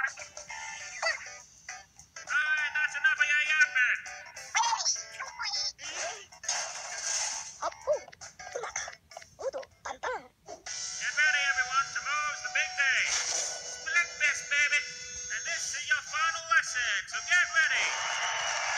Alright, that's enough of your yapping. Get ready, everyone. Tomorrow's the big day. Breakfast, baby. And this is your final lesson, so get ready.